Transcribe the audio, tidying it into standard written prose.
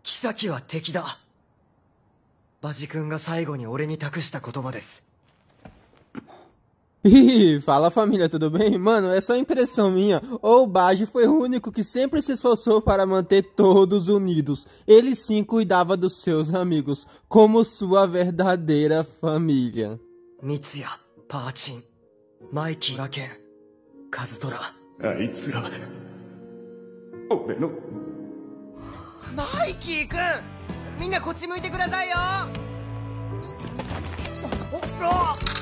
妃は敵だ。バジ君が最後に俺に託した言葉です。 Ih, fala família, tudo bem? Mano, é só impressão minha. O Baji foi o único que sempre se esforçou para manter todos unidos. Ele sim cuidava dos seus amigos, como sua verdadeira família. Mitsuya, Pachin, Maiki, Raken, Kazutora. あいつら俺のマイキー君、みんなこっち向いてくださいよ。おっ